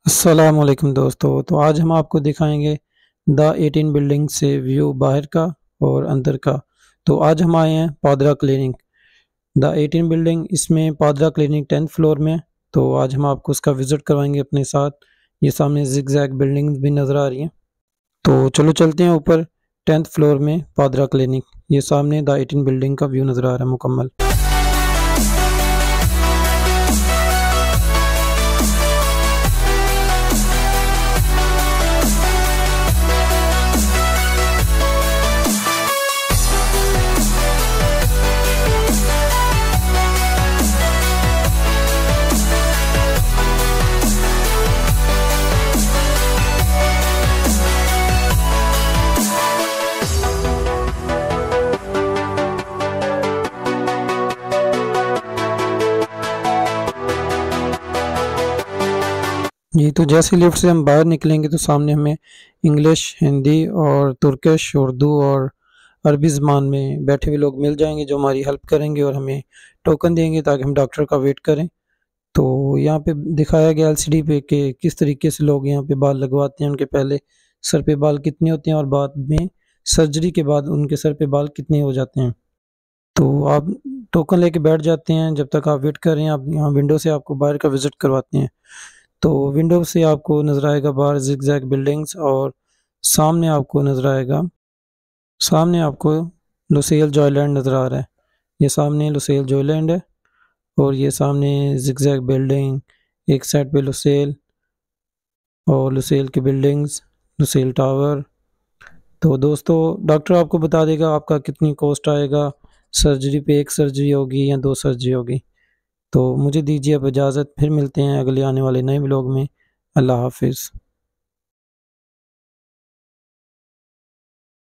अस्सलामुअलैकुम दोस्तों। तो आज हम आपको दिखाएंगे द 18 बिल्डिंग से व्यू बाहर का और अंदर का। तो आज हम आए हैं पादरा क्लिनिक द 18 बिल्डिंग। इसमें पादरा क्लिनिक 10th फ्लोर में। तो आज हम आपको उसका विज़िट करवाएंगे अपने साथ। ये सामने जिगजैग बिल्डिंग भी नज़र आ रही हैं। तो चलो चलते हैं ऊपर 10th फ्लोर में पादरा क्लिनिक। ये सामने द 18 बिल्डिंग का व्यू नज़र आ रहा है मुकम्मल। जी, तो जैसे लिफ्ट से हम बाहर निकलेंगे तो सामने हमें इंग्लिश, हिंदी और तुर्किश, उर्दू और अरबी ज़बान में बैठे हुए लोग मिल जाएंगे जो हमारी हेल्प करेंगे और हमें टोकन देंगे ताकि हम डॉक्टर का वेट करें। तो यहाँ पे दिखाया गया एलसीडी पे कि किस तरीके से लोग यहाँ पे बाल लगवाते हैं। उनके पहले सर पे बाल कितने होते हैं और बाद में सर्जरी के बाद उनके सर पे बाल कितने हो जाते हैं। तो आप टोकन लेके बैठ जाते हैं। जब तक आप वेट कर रहे हैं, आप यहाँ विंडो से आपको बाहर का विज़िट करवाते हैं। तो विंडो से आपको नज़र आएगा बाहर जिगजैग बिल्डिंग्स और सामने आपको नज़र आएगा, सामने आपको लुसेल जॉयलैंड नज़र आ रहा है। ये सामने लुसेल जॉयलैंड है और ये सामने जिगजैग बिल्डिंग, एक साइड पे लुसेल और लुसेल की बिल्डिंग्स, लुसेल टावर। तो दोस्तों डॉक्टर आपको बता देगा आपका कितनी कॉस्ट आएगा सर्जरी पे, एक सर्जरी होगी या 2 सर्जरी होगी। तो मुझे दीजिए अब इजाज़त, फिर मिलते हैं अगले आने वाले नए व्लॉग में। अल्लाह हाफिज़।